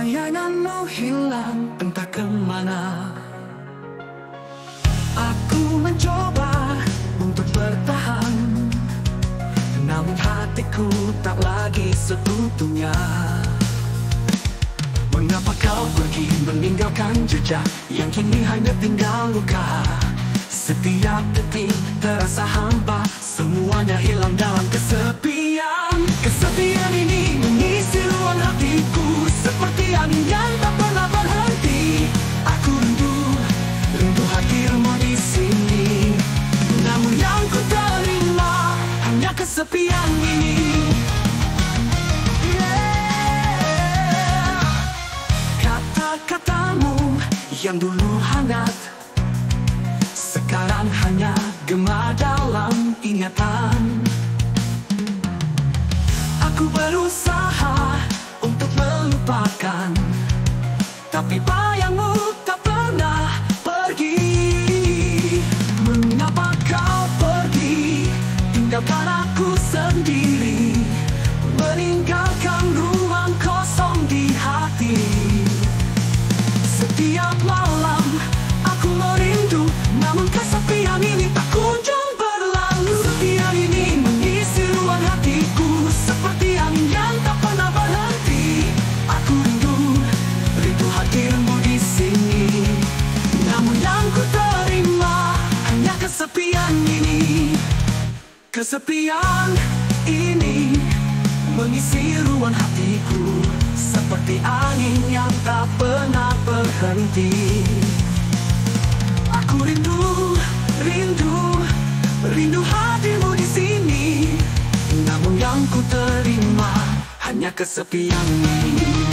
Bayanganmu hilang entah kemana. Aku mencoba untuk bertahan, namun hatiku tak lagi seutuhnya. Mengapa kau pergi meninggalkan jejak yang kini hanya tinggal luka? Setiap detik terasa hampa, semuanya hilang dalam kesepian. Kesepian ini mengisi ruang hatiku seperti angin yang tak pernah berhenti. Aku rindu hadirmu di sini, namun yang ku terima hanya kesepian ini. Kata-katamu yang dulu hangat sekarang hanya gema dalam ingatan. Aku berusaha untuk melupakan, tapi bayangmu tak pernah pergi. Mengapa kau pergi, tinggalkan aku sendiri, meninggalkan ruang kosong di hati. Setiap malam aku merindu, namun kesepian ini tak kunjung berlalu. Kesepian ini mengisi ruang hatiku seperti angin yang tak pernah berhenti. Aku rindu hadirmu di sini, namun yang ku terima hanya kesepian ini. Kesepian ini mengisi ruang hatiku seperti angin yang tak pernah berhenti. Aku rindu hadirmu di sini, namun yang ku terima hanya kesepian ini.